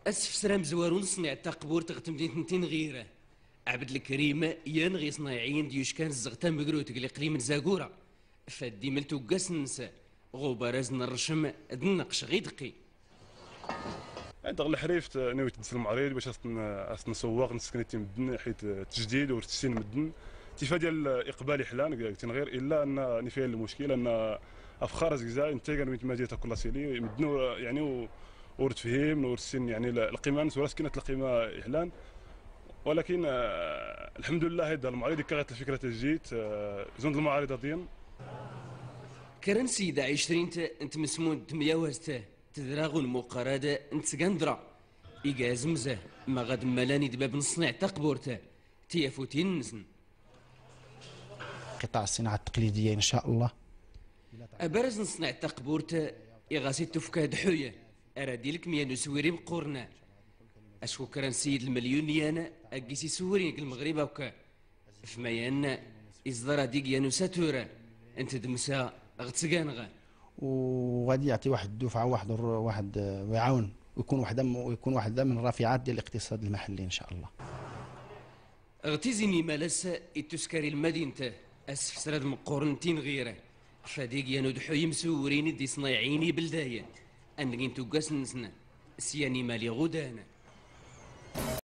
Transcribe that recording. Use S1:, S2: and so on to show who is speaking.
S1: اسف سلام زوارون صنع تقبور تغتمدين تنتين غيره عبد الكريم ينغي صنايعين ديوش كان الزغتا مقروت قلي قريم زاقورة فدي ملتو قاس ننسى غوبارزن الرشم دنقش غي دقي
S2: دغ الحريف ناوي تدسل المعرض باش نسوق نسكن تيمدن حيت التجديد ورتسين مدن تيفا ديال اقبال حلان قلت غير الا ان نفيها المشكل ان افخار زكزا انت كانوا مدينه كل سيلي مدنو يعني ورتفهيم ورسين يعني القيمه ولا سكنت القيمه اعلان ولكن الحمد لله هذا المعرض كانت الفكره تجيت زند المعارض ديال
S1: كرن سيدة 20 انت مسمون تمياوزته تدراغون مقارادة انت سكندرا إيجاز مزه ما غاد ملاني دباب نصنع تقبورته تيافوتين نزن
S3: قطاع الصناعة التقليدية إن شاء الله
S1: أبرز نصنع تقبورته إغاسي تفكا دحوية أرادي لك ميانو سويري مقورنا أشكو كران سيد المليون يانا أجيسي سوري المغرب وكا فميانا إصدار ديك يانو ساتورا أنت دمسا غتسقانغا
S3: وغادي يعطي واحد الدفعة واحد ويعاون ويكون واحدة من رافعات ديال الاقتصاد المحلي إن شاء الله.
S1: اغتزني مالس التسكري المدينة أسف سراد مقورنتين غيره فديك يانو دحوي مسورين دي صنايعيني بلدايا أنك انتو قاس نسنا سياني مالي غدانا